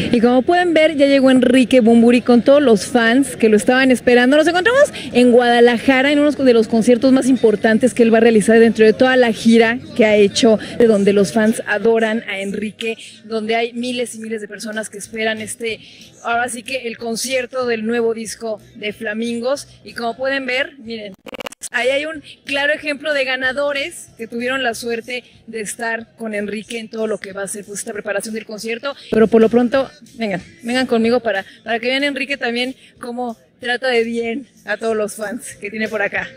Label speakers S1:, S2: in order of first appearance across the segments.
S1: Y como pueden ver, ya llegó Enrique Bunbury con todos los fans que lo estaban esperando. Nos encontramos en Guadalajara en uno de los conciertos más importantes que él va a realizar dentro de toda la gira que ha hecho, de donde los fans adoran a Enrique, donde hay miles y miles de personas que esperan ahora sí que el concierto del nuevo disco de Flamingos. Y como pueden ver, miren, ahí hay un claro ejemplo de ganadores que tuvieron la suerte de estar con Enrique en todo lo que va a ser pues esta preparación del concierto. Pero por lo pronto, vengan conmigo para que vean Enrique también cómo trata de bien a todos los fans que tiene por acá.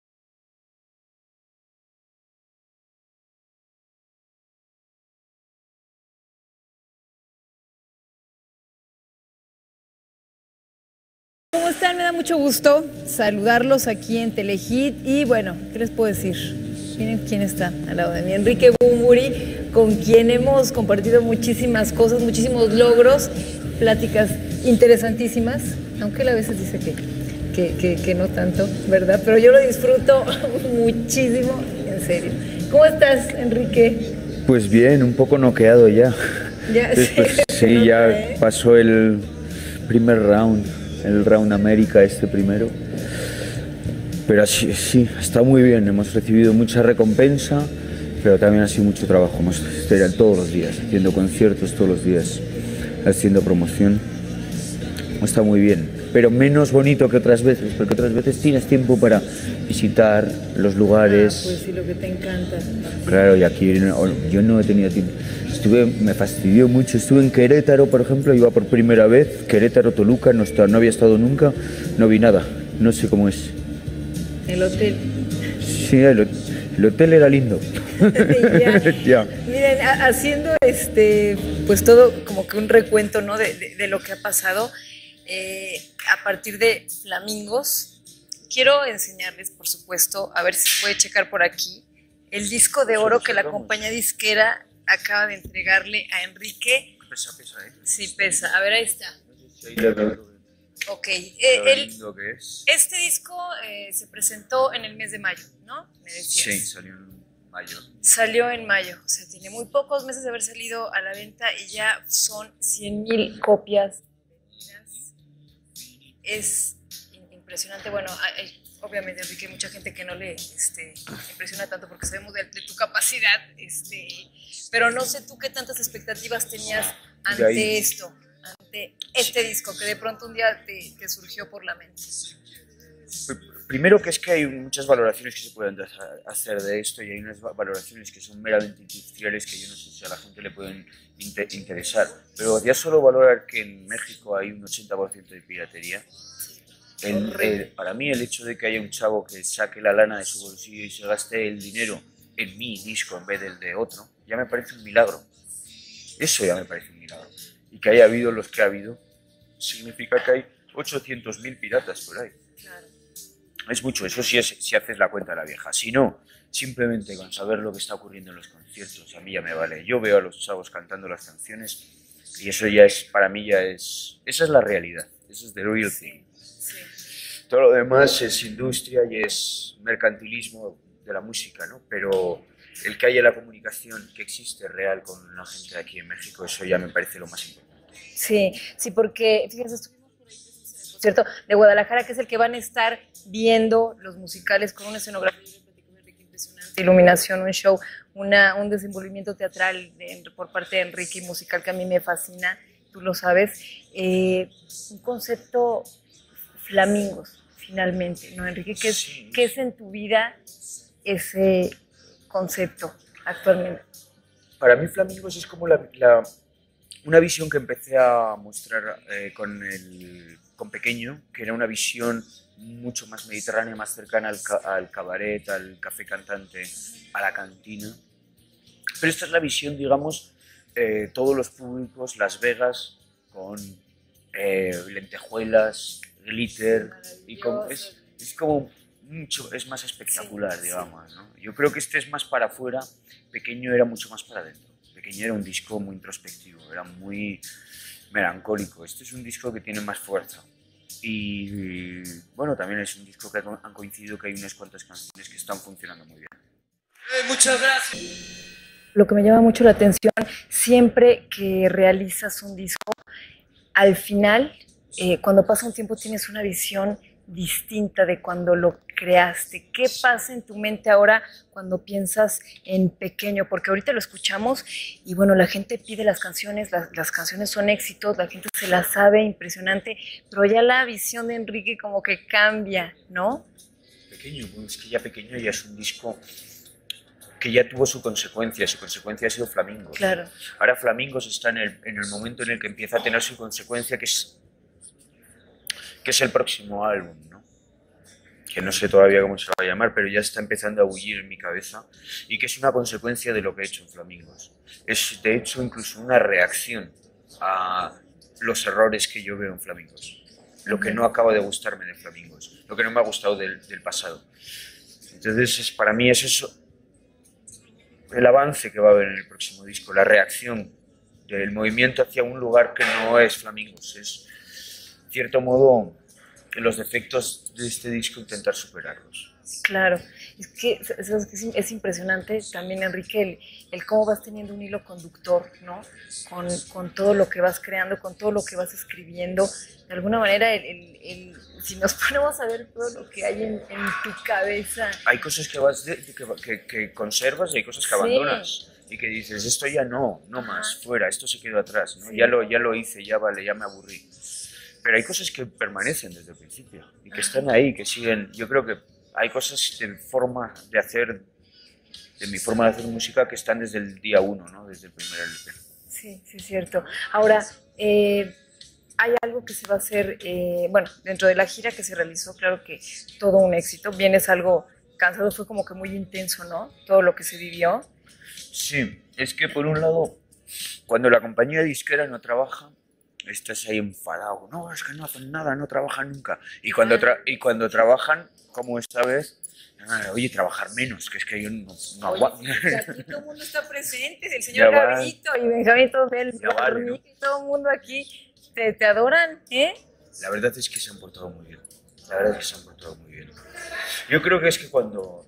S1: ¿Cómo están? Me da mucho gusto saludarlos aquí en Telehit y bueno, ¿qué les puedo decir? Miren quién está al lado de mí, Enrique Bunbury, con quien hemos compartido muchísimas cosas, muchísimos logros, pláticas interesantísimas, aunque él a veces dice que no tanto, ¿verdad? Pero yo lo disfruto muchísimo, en serio. ¿Cómo estás, Enrique?
S2: Pues bien, un poco noqueado ya.
S1: Ya,
S2: Después, sí, ya pasó el primer round, el round América primero. Pero así, sí, está muy bien, hemos recibido mucha recompensa, pero también ha sido mucho trabajo. Hemos estado todos los días, haciendo conciertos todos los días, haciendo promoción. Está muy bien, pero menos bonito que otras veces, porque otras veces tienes tiempo para visitar los lugares.
S1: Pues sí, lo que te encanta.
S2: Claro, y aquí yo no he tenido tiempo. Me fastidió mucho. Estuve en Querétaro, por ejemplo, iba por primera vez. Querétaro, Toluca, no había estado nunca, no vi nada. No sé cómo es.
S1: El hotel.
S2: Sí, el hotel era lindo.
S1: Ya. Miren, haciendo pues todo como que un recuento, ¿no? de lo que ha pasado a partir de Flamingos. Quiero enseñarles, por supuesto, a ver si se puede checar por aquí, el disco de oro que la compañía disquera acaba de entregarle a Enrique.
S2: Pesa, ¿eh?
S1: Sí, pesa. A ver, ahí está. Ok. Este disco se presentó en el mes de mayo, ¿no? Me decías.
S2: Sí, salió en mayo.
S1: Salió en mayo, o sea, tiene muy pocos meses de haber salido a la venta y ya son 100,000 copias. Es impresionante. Bueno, obviamente, Enrique, hay mucha gente que no le impresiona tanto porque sabemos de tu capacidad, pero no sé tú qué tantas expectativas tenías ante esto, ante este disco, que de pronto un día te surgió por la mente.
S2: Primero que es que hay muchas valoraciones que se pueden hacer de esto y hay unas valoraciones que son meramente industriales que yo no sé si a la gente le pueden interesar, pero ya solo valorar que en México hay un 80% de piratería. Para mí el hecho de que haya un chavo que saque la lana de su bolsillo y se gaste el dinero en mi disco en vez del de otro, ya me parece un milagro. Eso ya me parece un milagro. Y que haya habido los que ha habido, significa que hay 800.000 piratas por ahí.
S1: Claro.
S2: Es mucho, eso sí si haces la cuenta de la vieja. Si no, simplemente con saber lo que está ocurriendo en los conciertos, a mí ya me vale. Yo veo a los chavos cantando las canciones y eso ya es, para mí ya es, esa es la realidad, eso es the real thing.
S1: Sí.
S2: Todo lo demás es industria y es mercantilismo de la música, ¿no? Pero el que haya la comunicación que existe real con la gente aquí en México, eso ya me parece lo más importante.
S1: Sí, sí, porque fíjense, estuvimos por ahí en el concierto de Guadalajara, que es el que van a estar viendo los musicales con una escenografía impresionante, iluminación, un show, un desenvolvimiento teatral por parte de Enrique y musical que a mí me fascina, tú lo sabes, un concepto Flamingos, finalmente, ¿no, Enrique? ¿Qué es en tu vida ese concepto actualmente?
S2: Para mí Flamingos es como una visión que empecé a mostrar con Pequeño, que era una visión mucho más mediterránea, más cercana al cabaret, al café cantante, a la cantina. Pero esta es la visión, digamos, todos los públicos, Las Vegas, con lentejuelas, glitter, y es como mucho, es más espectacular, sí, digamos, ¿no? Yo creo que este es más para afuera, Pequeño era mucho más para adentro. Pequeño era un disco muy introspectivo, era muy melancólico. Este es un disco que tiene más fuerza. Y bueno, también es un disco que han coincidido que hay unas cuantas canciones que están funcionando muy bien.
S3: Muchas gracias.
S1: Lo que me llama mucho la atención, siempre que realizas un disco, al final, cuando pasa un tiempo, tienes una visión distinta de cuando lo creaste. ¿Qué pasa en tu mente ahora cuando piensas en pequeño? Porque ahorita lo escuchamos y bueno, la gente pide las canciones, las canciones son éxitos, la gente se las sabe, impresionante, pero ya la visión de Enrique como que cambia, ¿no?
S2: Pequeño, bueno, es que ya pequeño ya es un disco que ya tuvo su consecuencia ha sido Flamingos.
S1: Claro.
S2: Ahora Flamingos está en el momento en el que empieza a tener su consecuencia, que es el próximo álbum, ¿no? Que no sé todavía cómo se va a llamar, pero ya está empezando a bullir en mi cabeza, y que es una consecuencia de lo que he hecho en Flamingos. Es, de hecho, incluso una reacción a los errores que yo veo en Flamingos, lo que no acaba de gustarme de Flamingos, lo que no me ha gustado del pasado. Entonces, para mí es eso, el avance que va a haber en el próximo disco, la reacción del movimiento hacia un lugar que no es Flamingos, es, en cierto modo, los defectos de este disco intentar superarlos.
S1: Claro, es que es impresionante también, Enrique, el cómo vas teniendo un hilo conductor, ¿no? Con todo lo que vas creando, con todo lo que vas escribiendo. De alguna manera, si nos ponemos a ver todo lo que hay en tu cabeza.
S2: Hay cosas que conservas y hay cosas que abandonas. Y que dices, esto ya no más, fuera, esto se quedó atrás, ¿no? Sí. Ya lo hice, ya vale, ya me aburrí. Pero hay cosas que permanecen desde el principio y que están ahí, que siguen. Yo creo que hay cosas de mi forma de hacer música que están desde el día uno, ¿no? Desde el primer LP.
S1: Sí, sí, es cierto. Ahora, hay algo que se va a hacer, bueno, dentro de la gira que se realizó, claro que todo un éxito. Vienes algo cansado, fue como que muy intenso, ¿no? Todo lo que se vivió.
S2: Sí, es que por un lado, cuando la compañía disquera no trabaja, estás ahí enfadado. No, es que no hacen nada, no trabajan nunca. Y cuando trabajan, como esta vez, oye, trabajar menos, que es que yo no aguanto.
S1: Aquí todo el mundo está presente, el señor Gabito y Benjamín, todo el
S2: vale, ¿no?
S1: Todo el mundo aquí te adoran, ¿eh?
S2: La verdad es que se han portado muy bien. La verdad es que se han portado muy bien. Yo creo que es que cuando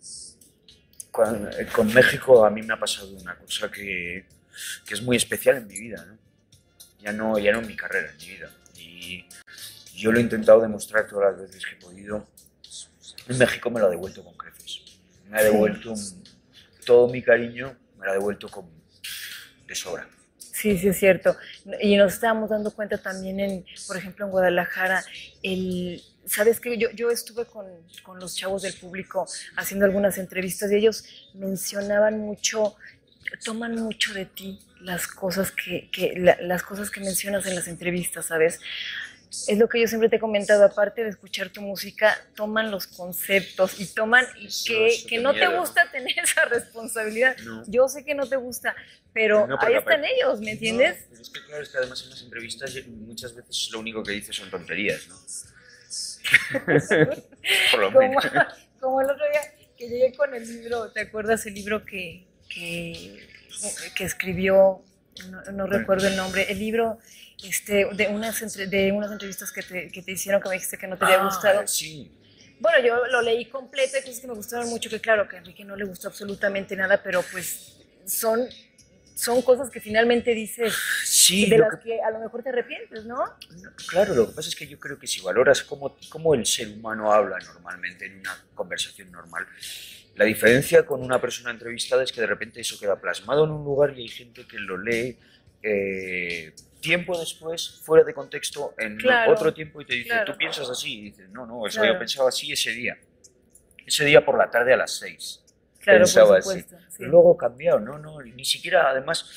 S2: con México a mí me ha pasado una cosa que es muy especial en mi vida, ¿no? Ya no en mi carrera, en mi vida. Y yo lo he intentado demostrar todas las veces que he podido. En México me lo ha devuelto con creces. Me ha devuelto todo mi cariño, me lo ha devuelto de sobra.
S1: Sí, sí, es cierto. Y nos estábamos dando cuenta también, por ejemplo, en Guadalajara, sabes que yo estuve con los chavos del público haciendo algunas entrevistas y ellos mencionaban mucho, toman mucho de ti las cosas las cosas que mencionas en las entrevistas, ¿sabes? Es lo que yo siempre te he comentado, aparte de escuchar tu música, toman los conceptos y toman que no te gusta tener esa responsabilidad. No. Yo sé que no te gusta, pero ahí están ellos, ¿me entiendes?
S2: No, es que claro, es que además en las entrevistas muchas veces lo único que dices son tonterías, ¿no? Por lo menos.
S1: Como el otro día que llegué con el libro, ¿te acuerdas el libro que escribió? No recuerdo el nombre, el libro de unas entrevistas que te hicieron, que me dijiste que no te había gustado.
S2: Sí.
S1: Bueno, yo lo leí completo, hay cosas que me gustaron mucho, que claro, que a Enrique no le gustó absolutamente nada, pero pues son cosas que finalmente dices,
S2: sí,
S1: de las que a lo mejor te arrepientes, ¿no?
S2: Claro, lo que pasa es que yo creo que si valoras cómo el ser humano habla normalmente en una conversación normal, la diferencia con una persona entrevistada es que de repente eso queda plasmado en un lugar y hay gente que lo lee tiempo después, fuera de contexto, en otro tiempo, y te dice, ¿tú piensas así? Y dices, no, eso yo pensaba así ese día por la tarde a las 6.
S1: Claro,
S2: pensaba
S1: por supuesto,
S2: así.
S1: sí.
S2: Luego cambiado, ni siquiera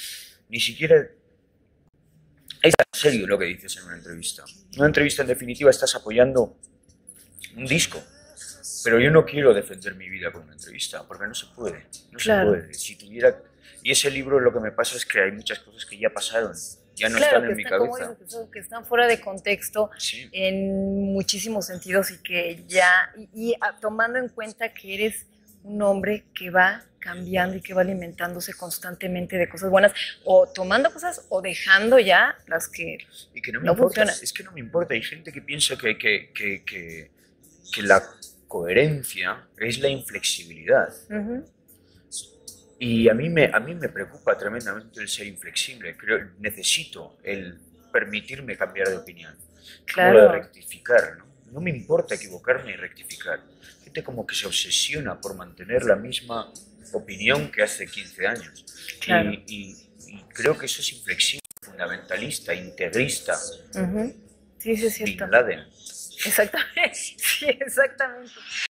S2: es tan serio lo que dices en una entrevista. En una entrevista, en definitiva, estás apoyando un disco. Pero yo no quiero defender mi vida con una entrevista, porque no se puede. Se puede. Si tuviera... Y ese libro, lo que me pasa es que hay muchas cosas que ya pasaron, ya no están en mi cabeza.
S1: Claro, que están fuera de contexto, sí, en muchísimos sentidos, y que ya, tomando en cuenta que eres un hombre que va cambiando y que va alimentándose constantemente de cosas buenas, o tomando cosas o dejando ya las que
S2: y que no me importa, funcionan. Es que no me importa, hay gente que piensa que la coherencia es la inflexibilidad. Y a mí me preocupa tremendamente el ser inflexible. Necesito el permitirme cambiar de opinión, no la de
S1: Claro,
S2: rectificar, ¿no? No me importa equivocarme y rectificar. Gente como que se obsesiona por mantener la misma opinión que hace 15 años.
S1: claro.
S2: Y creo que eso es inflexible, fundamentalista, integrista,
S1: Ujú. Sí, sí, es
S2: Bin
S1: cierto.
S2: Laden.
S1: Exactamente. Sí, exactamente.